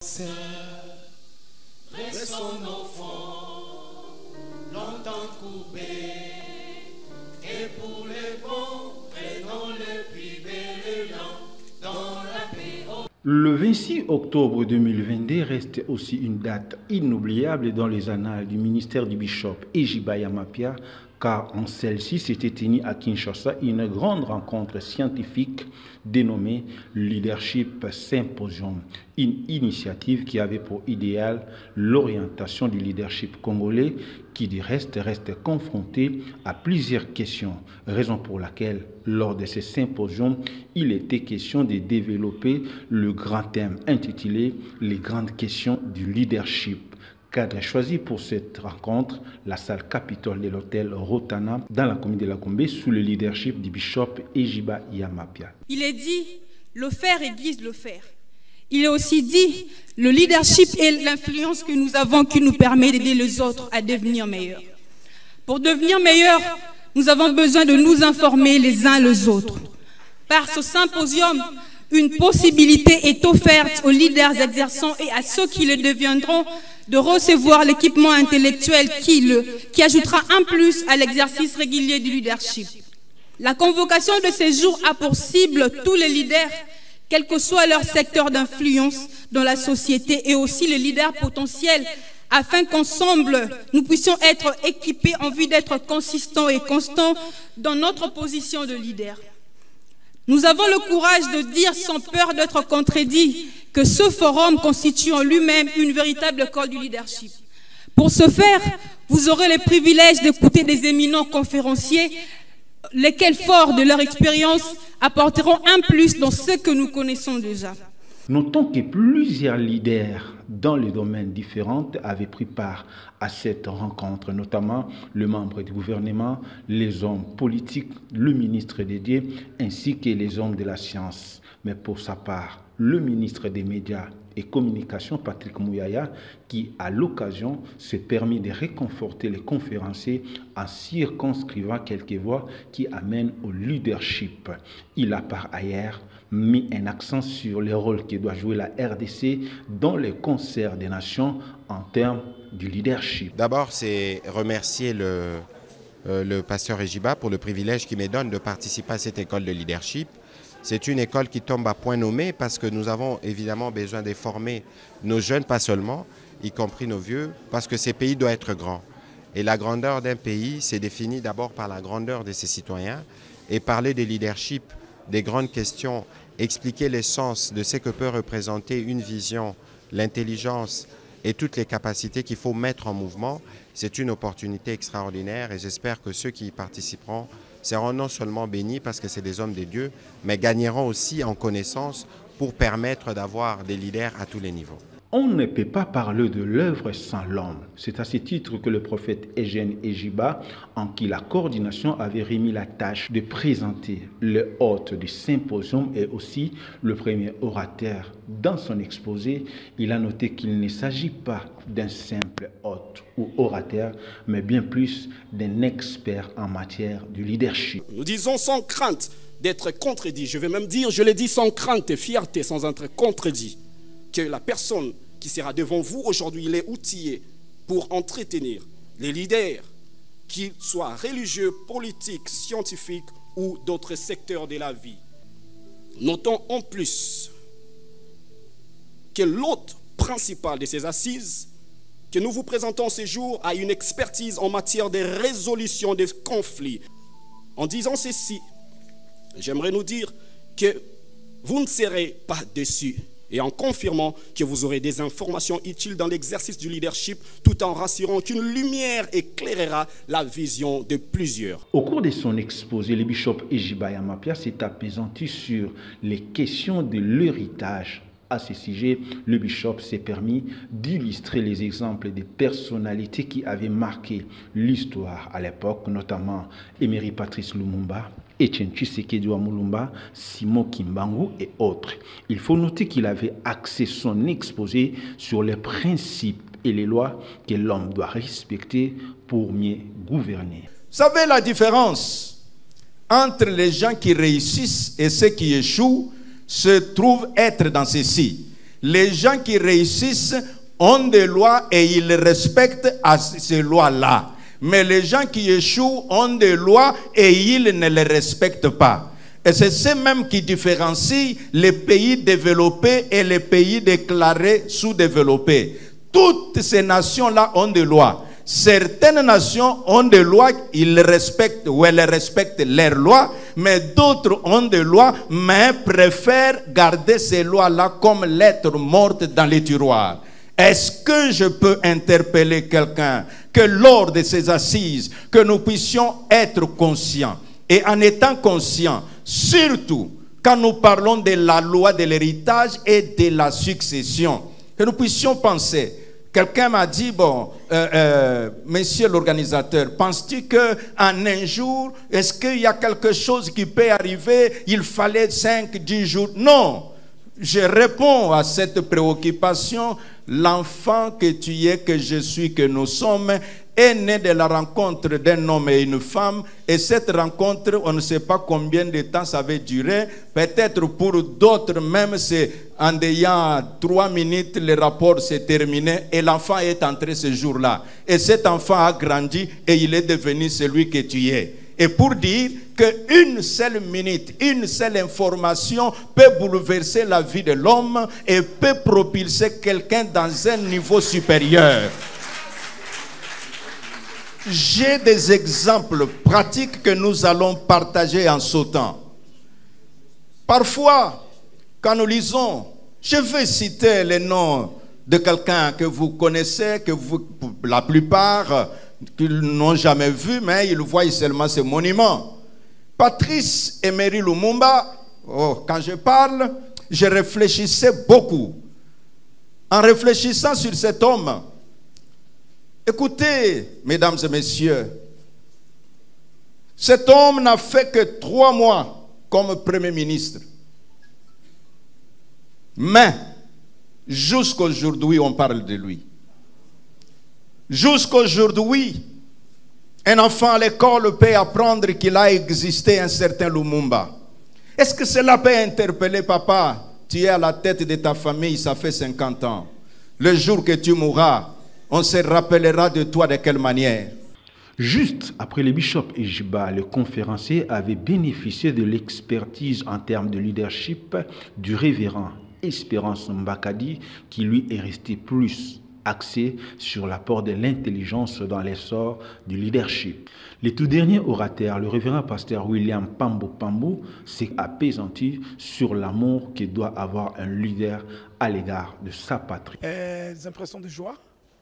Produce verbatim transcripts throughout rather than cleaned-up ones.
Restons enfants, longtemps coupés, et pour les bons, prenons le privé le lent dans la paix. Le vingt-six octobre deux mille vingt-deux reste aussi une date inoubliable dans les annales du ministère du Bishop Ejiba Yamapia, car en celle-ci s'était tenue à Kinshasa une grande rencontre scientifique dénommée Leadership Symposium, une initiative qui avait pour idéal l'orientation du leadership congolais qui du reste reste confronté à plusieurs questions, raison pour laquelle lors de ce symposium, il était question de développer le grand thème intitulé « Les grandes questions du leadership ». Cadre choisi pour cette rencontre, la salle Capitole de l'hôtel Rotana dans la commune de la Gombe sous le leadership du bishop Ejiba Yamapia. Il est dit, le faire aiguise le faire. Il est aussi dit, le leadership est l'influence que nous avons qui nous permet d'aider les autres à devenir meilleurs. Pour devenir meilleurs, nous avons besoin de nous informer les uns les autres. Par ce symposium, une possibilité est offerte aux leaders exerçants et à ceux qui le deviendront de recevoir l'équipement intellectuel qui, le, qui ajoutera un plus à l'exercice régulier du leadership. La convocation de ces jours a pour cible tous les leaders, quel que soit leur secteur d'influence dans la société, et aussi les leaders potentiels, afin qu'ensemble, nous puissions être équipés en vue d'être consistants et constants dans notre position de leader. Nous avons le courage de dire sans peur d'être contredits que ce forum constitue en lui-même une véritable école du leadership. Pour ce faire, vous aurez le privilège d'écouter des éminents conférenciers, lesquels, forts de leur expérience, apporteront un plus dans ce que nous connaissons déjà. Notons que plusieurs leaders dans les domaines différents avaient pris part à cette rencontre, notamment le membre du gouvernement, les hommes politiques, le ministre dédié, ainsi que les hommes de la science. Mais pour sa part, le ministre des Médias et Communications, Patrick Mouyaya, qui à l'occasion s'est permis de réconforter les conférenciers en circonscrivant quelques voix qui amènent au leadership. Il a par ailleurs mis un accent sur le rôle que doit jouer la R D C dans les concerts des nations en termes du leadership. D'abord, c'est remercier le, euh, le pasteur Ejiba pour le privilège qu'il me donne de participer à cette école de leadership. C'est une école qui tombe à point nommé parce que nous avons évidemment besoin de former nos jeunes, pas seulement, y compris nos vieux, parce que ces pays doivent être grands. Et la grandeur d'un pays, c'est défini d'abord par la grandeur de ses citoyens. Et parler de leadership, des grandes questions, expliquer l'essence de ce que peut représenter une vision, l'intelligence et toutes les capacités qu'il faut mettre en mouvement, c'est une opportunité extraordinaire et j'espère que ceux qui y participeront seront non seulement bénis parce que c'est des hommes de Dieu, mais gagneront aussi en connaissance pour permettre d'avoir des leaders à tous les niveaux. On ne peut pas parler de l'œuvre sans l'homme. C'est à ce titre que le prophète Eugène Ejiba, en qui la coordination avait remis la tâche de présenter le hôte du symposium et aussi le premier orateur. Dans son exposé, il a noté qu'il ne s'agit pas d'un simple hôte ou orateur, mais bien plus d'un expert en matière du leadership. Nous disons sans crainte d'être contredit. Je vais même dire, je l'ai dit sans crainte et fierté, sans être contredit, que la personne qui sera devant vous aujourd'hui, il est outillé pour entretenir les leaders, qu'ils soient religieux, politiques, scientifiques ou d'autres secteurs de la vie. Notons en plus que l'hôte principal de ces assises que nous vous présentons ce jour a une expertise en matière de résolution des conflits. En disant ceci, j'aimerais nous dire que vous ne serez pas déçus. Et en confirmant que vous aurez des informations utiles dans l'exercice du leadership, tout en rassurant qu'une lumière éclairera la vision de plusieurs. Au cours de son exposé, le bishop Ejiba Yamapia s'est appesanti sur les questions de l'héritage. À ce sujet, le bishop s'est permis d'illustrer les exemples des personnalités qui avaient marqué l'histoire à l'époque, notamment Emery Patrice Lumumba, Etienne Tshisekedi Mulumba, Simon Kimbangu et autres. Il faut noter qu'il avait axé son exposé sur les principes et les lois que l'homme doit respecter pour mieux gouverner. Vous savez la différence entre les gens qui réussissent et ceux qui échouent se trouve être dans ceci. Les gens qui réussissent ont des lois et ils respectent à ces lois-là. Mais les gens qui échouent ont des lois et ils ne les respectent pas. Et c'est ce même qui différencie les pays développés et les pays déclarés sous-développés. Toutes ces nations-là ont des lois. Certaines nations ont des lois, ils respectent ou elles respectent leurs lois, mais d'autres ont des lois, mais préfèrent garder ces lois-là comme lettres mortes dans les tiroirs. Est-ce que je peux interpeller quelqu'un que lors de ces assises, que nous puissions être conscients, et en étant conscients, surtout quand nous parlons de la loi de l'héritage et de la succession, que nous puissions penser. Quelqu'un m'a dit, bon, euh, euh, monsieur l'organisateur, penses-tu qu'en un jour, est-ce qu'il y a quelque chose qui peut arriver? Il fallait cinq, dix jours. Non, je réponds à cette préoccupation. L'enfant que tu es, que je suis, que nous sommes, est né de la rencontre d'un homme et une femme. Et cette rencontre, on ne sait pas combien de temps ça va durer. Peut-être pour d'autres, même c'est en ayant trois minutes, le rapport s'est terminé et l'enfant est entré ce jour-là. Et cet enfant a grandi et il est devenu celui que tu es. Et pour dire qu'une seule minute, une seule information peut bouleverser la vie de l'homme et peut propulser quelqu'un dans un niveau supérieur. J'ai des exemples pratiques que nous allons partager en sautant. Parfois, quand nous lisons, je vais citer les noms de quelqu'un que vous connaissez, que vous, la plupart qu'ils n'ont jamais vu, mais ils voient seulement ce monument. Patrice Emery Lumumba, oh, quand je parle, je réfléchissais beaucoup. En réfléchissant sur cet homme, écoutez, mesdames et messieurs, cet homme n'a fait que trois mois comme Premier ministre. Mais, jusqu'aujourd'hui, on parle de lui. Jusqu'aujourd'hui, un enfant à l'école peut apprendre qu'il a existé un certain Lumumba. Est-ce que cela peut interpeller papa? Tu es à la tête de ta famille, ça fait cinquante ans. Le jour que tu mourras, on se rappellera de toi de quelle manière? Juste après le bishop Ejiba, le conférencier avait bénéficié de l'expertise en termes de leadership du révérend Espérance Mbakadi, qui lui est resté plus axé sur l'apport de l'intelligence dans l'essor du leadership. Le tout dernier orateur, le révérend pasteur William Pambo Pambo, s'est apaisanti sur l'amour que doit avoir un leader à l'égard de sa patrie. Euh, des impressions de joie,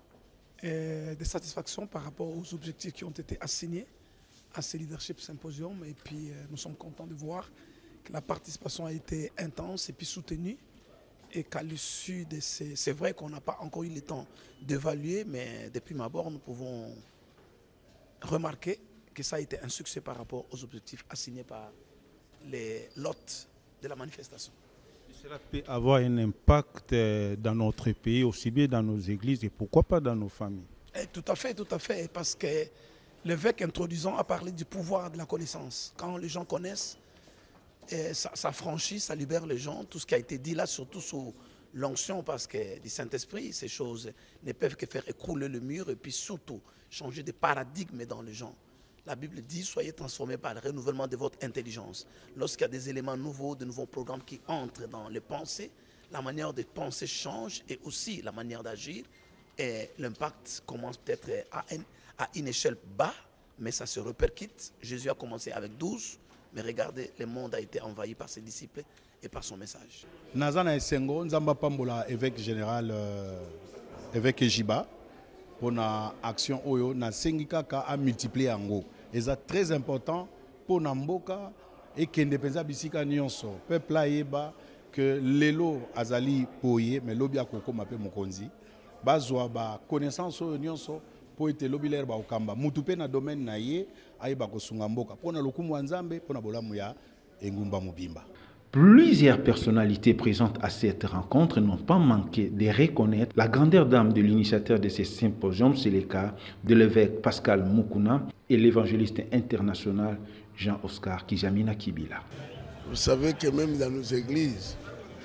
et de satisfaction par rapport aux objectifs qui ont été assignés à ce leadership symposium. Et puis euh, nous sommes contents de voir que la participation a été intense et puis soutenue. Et qu'à l'issue de ces... C'est vrai qu'on n'a pas encore eu le temps d'évaluer, mais depuis ma bord, nous pouvons remarquer que ça a été un succès par rapport aux objectifs assignés par les lots de la manifestation. Cela peut avoir un impact dans notre pays, aussi bien dans nos églises et pourquoi pas dans nos familles. Et tout à fait, tout à fait, parce que l'évêque introduisant a parlé du pouvoir de la connaissance. Quand les gens connaissent, et ça, ça franchit, ça libère les gens. Tout ce qui a été dit là, surtout sous l'onction, parce que du Saint-Esprit, ces choses ne peuvent que faire écrouler le mur et puis surtout changer de paradigme dans les gens. La Bible dit, soyez transformés par le renouvellement de votre intelligence. Lorsqu'il y a des éléments nouveaux, de nouveaux programmes qui entrent dans les pensées, la manière de penser change et aussi la manière d'agir. Et l'impact commence peut-être à, à une échelle bas, mais ça se répercute. Jésus a commencé avec douze. Mais regardez, le monde a été envahi par ses disciples et par son message. Nazana Esengo, Nzamba Pambola, évêque général, euh, évêque Ejiba, pour la action Oyo, na Sengikaka a multiplié en et c'est très important pour Namboka et que Ndepenza Bisika Nyonso, peuple Aeba, que l'élo Azali Poye, mais l'obia Koko Mape Mokonzi, Bazwa ba connaissance Nyonso, pour être l'obilaire ba Okamba, Mutupe na domaine naye, Aeba Kosungamboka, pour na Lokumu Nzambe, pour na Bolamuya, Engumba Mubimba. Plusieurs personnalités présentes à cette rencontre n'ont pas manqué de reconnaître la grandeur d'âme de l'initiateur de ces symposiums. C'est le cas de l'évêque Pascal Mukuna et l'évangéliste international Jean-Oscar Kijamina Kibila. Vous savez que même dans nos églises,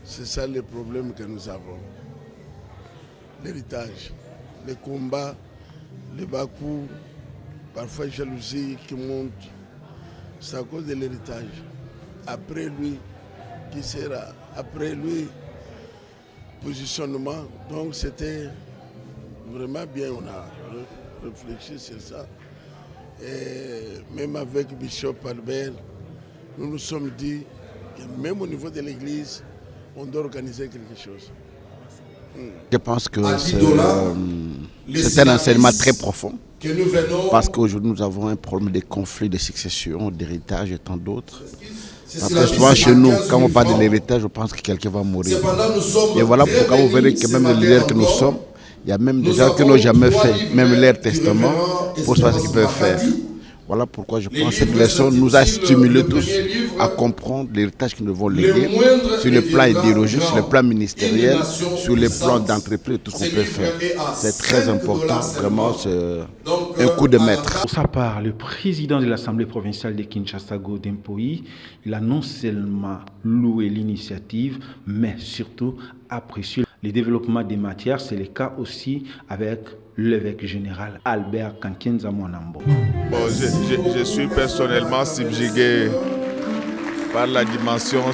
C'est ça le problème que nous avons. L'héritage, les combats, les bas-coups, parfois jalousie qui monte. C'est à cause de l'héritage. Après lui, qui sera après lui, positionnement. Donc c'était vraiment bien, on a réfléchi sur ça. Et même avec Bishop Albert, nous nous sommes dit que même au niveau de l'église, on doit organiser quelque chose. Je pense que c'est un enseignement très profond. Parce qu'aujourd'hui, nous avons un problème de conflit de succession, d'héritage et tant d'autres. Parce que souvent chez nous, quand on parle de l'héritage, je pense que quelqu'un va mourir. Et voilà pourquoi vous verrez que même les leaders que nous sommes, il y a même des gens qui n'ont jamais fait, même leur testament, pour savoir ce qu'ils peuvent faire. Voilà pourquoi je pense que cette leçon nous a stimulés tous à comprendre l'héritage que nous devons léguer sur le plan idéologique, sur le plan ministériel, sur le plan d'entreprise, tout ce qu'on peut faire. C'est très important, vraiment, c'est un coup de maître. Pour sa part, le président de l'Assemblée provinciale de Kinshasa, Godin Poyi, il a non seulement loué l'initiative, mais surtout apprécié le développement des matières. C'est le cas aussi avec l'évêque général Albert Kankenza Mwanambo. Bon, je, je, je suis personnellement subjugué par la dimension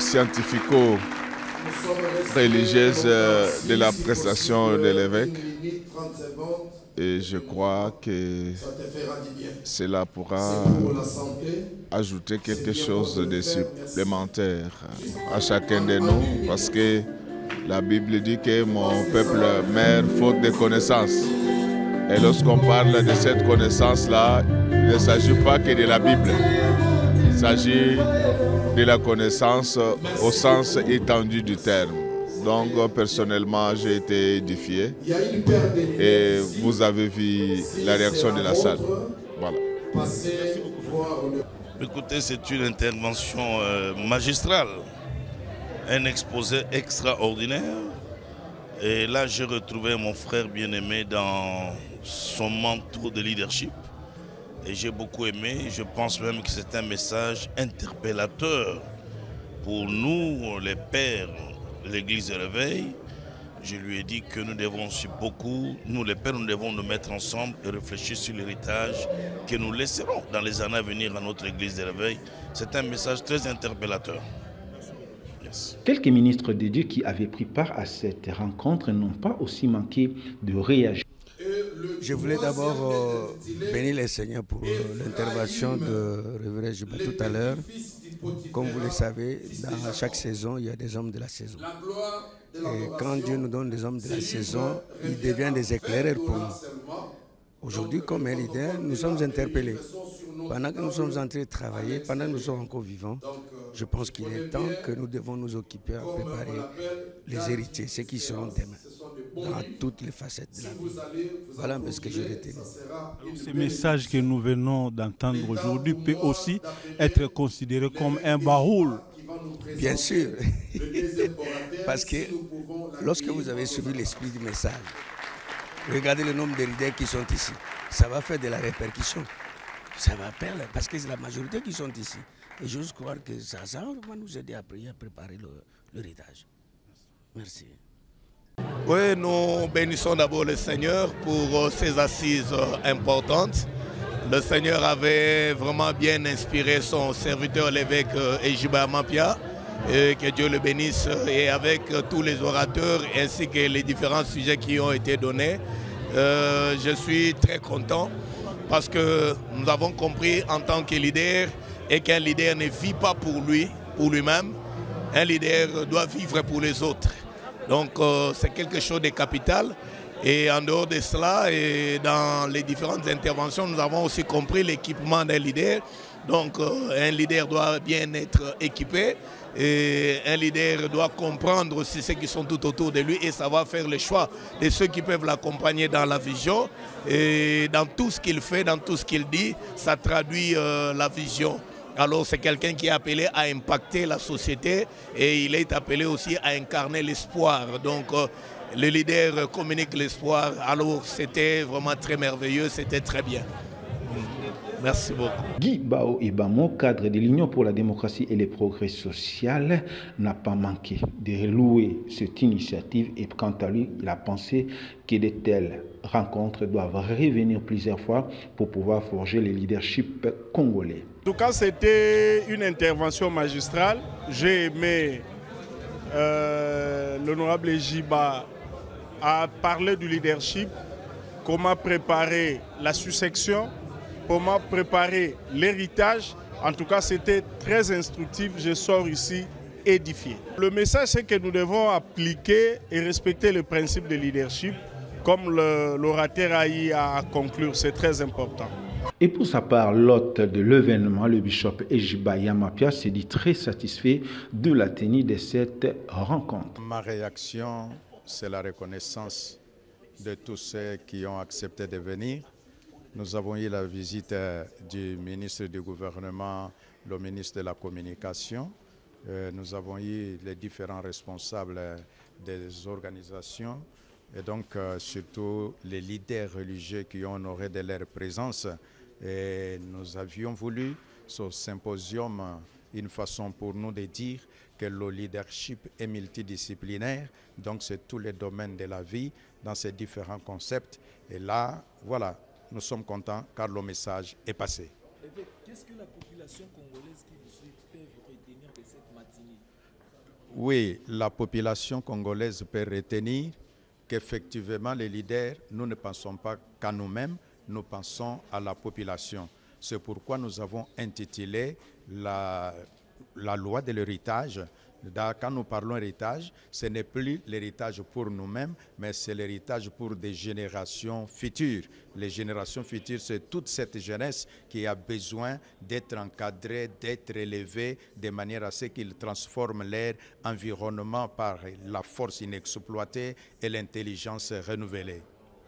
scientifico-religieuse de la prestation de l'évêque. Et je crois que cela pourra ajouter quelque chose de supplémentaire à chacun de nous, parce que la Bible dit que mon peuple meurt faute de connaissance. Et lorsqu'on parle de cette connaissance-là, il ne s'agit pas que de la Bible. Il s'agit de la connaissance au sens étendu du terme. Donc, personnellement, j'ai été édifié. Et vous avez vu la réaction de la salle. Voilà. Écoutez, c'est une intervention euh, magistrale. Un exposé extraordinaire. Et là, j'ai retrouvé mon frère bien-aimé dans son manteau de leadership. Et j'ai beaucoup aimé. Je pense même que c'est un message interpellateur pour nous, les pères de l'Église de Réveil. Je lui ai dit que nous devons aussi beaucoup, nous les pères, nous devons nous mettre ensemble et réfléchir sur l'héritage que nous laisserons dans les années à venir à notre Église de Réveil. C'est un message très interpellateur. Yes. Quelques ministres de Dieu qui avaient pris part à cette rencontre n'ont pas aussi manqué de réagir. Je voulais d'abord euh, bénir les Seigneurs pour euh, l'intervention de Révérend Jiba tout à l'heure. Comme vous le savez, dans chaque saison, il y a des hommes de la saison. Et quand Dieu nous donne des hommes de la saison, ils deviennent des éclaireurs pour nous. Aujourd'hui, comme un leader, nous sommes interpellés. Pendant que nous sommes en train de travailler, pendant que nous sommes encore vivants, je pense qu'il est temps que nous devons nous occuper à préparer les héritiers, ceux qui seront demain, dans toutes les facettes de la vie. Voilà un peu ce que je retiens. Ce message que nous venons d'entendre aujourd'hui peut aussi être considéré comme un baroul. Bien sûr, parce que lorsque vous avez suivi l'esprit du message, regardez le nombre de leaders qui sont ici, ça va faire de la répercussion. Ça va perdre, parce que c'est la majorité qui sont ici. Et j'ose croire que ça, ça va nous aider à prier, à préparer l'héritage. Merci. Oui, nous bénissons d'abord le Seigneur pour ces assises importantes. Le Seigneur avait vraiment bien inspiré son serviteur, l'évêque Jiba Mapia. Et que Dieu le bénisse, et avec tous les orateurs ainsi que les différents sujets qui ont été donnés. Euh, je suis très content parce que nous avons compris en tant que leader et qu'un leader ne vit pas pour lui, pour lui-même. Un leader doit vivre pour les autres. Donc euh, c'est quelque chose de capital. Et en dehors de cela, et dans les différentes interventions, nous avons aussi compris l'équipement d'un leader. Donc euh, un leader doit bien être équipé. Et un leader doit comprendre aussi ceux qui sont tout autour de lui et savoir faire le choix de ceux qui peuvent l'accompagner dans la vision. Et dans tout ce qu'il fait, dans tout ce qu'il dit, ça traduit euh, la vision. Alors c'est quelqu'un qui est appelé à impacter la société et il est appelé aussi à incarner l'espoir. Donc euh, le leader communique l'espoir. Alors c'était vraiment très merveilleux, c'était très bien. Merci beaucoup. Guy Bao Ebamo, cadre de l'Union pour la démocratie et le progrès social, n'a pas manqué de louer cette initiative et quant à lui, il a pensé que de telles rencontres doivent revenir plusieurs fois pour pouvoir forger le leadership congolais. En tout cas, c'était une intervention magistrale. J'ai aimé euh, l'honorable Ejiba a parlé du leadership, comment préparer la succession, comment préparer l'héritage. En tout cas, c'était très instructif. Je sors ici édifié. Le message, c'est que nous devons appliquer et respecter le principe de leadership, comme l'orateur a eu à conclure. C'est très important. Et pour sa part, l'hôte de l'événement, le bishop Ejiba Yamapia, s'est dit très satisfait de la tenue de cette rencontre. Ma réaction, c'est la reconnaissance de tous ceux qui ont accepté de venir. Nous avons eu la visite du ministre du gouvernement, le ministre de la communication. Nous avons eu les différents responsables des organisations et donc surtout les leaders religieux qui ont honoré de leur présence. Et nous avions voulu ce symposium une façon pour nous de dire que le leadership est multidisciplinaire, donc c'est tous les domaines de la vie dans ces différents concepts. Et là, voilà, nous sommes contents car le message est passé. Qu'est-ce que la population congolaise qui vous suit peut retenir de cette matinée? Oui, la population congolaise peut retenir qu'effectivement les leaders, nous ne pensons pas qu'à nous-mêmes, nous pensons à la population. C'est pourquoi nous avons intitulé la, la loi de l'héritage. Quand nous parlons héritage, ce n'est plus l'héritage pour nous-mêmes, mais c'est l'héritage pour des générations futures. Les générations futures, c'est toute cette jeunesse qui a besoin d'être encadrée, d'être élevée, de manière à ce qu'ils transforment leur environnement par la force inexploitée et l'intelligence renouvelée.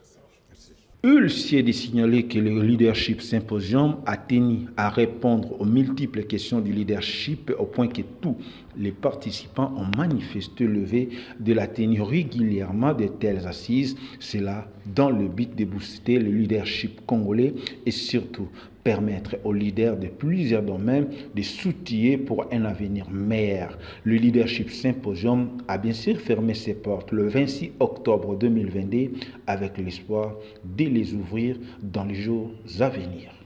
Il s'est de signaler que le Leadership Symposium a tenu à répondre aux multiples questions du leadership au point que tous les participants ont manifesté le levé de la tenue régulièrement de telles assises, cela dans le but de booster le leadership congolais et surtout permettre aux leaders de plusieurs domaines de s'outiller pour un avenir meilleur. Le Leadership Symposium a bien sûr fermé ses portes le vingt-six octobre deux mille vingt-deux avec l'espoir de les ouvrir dans les jours à venir.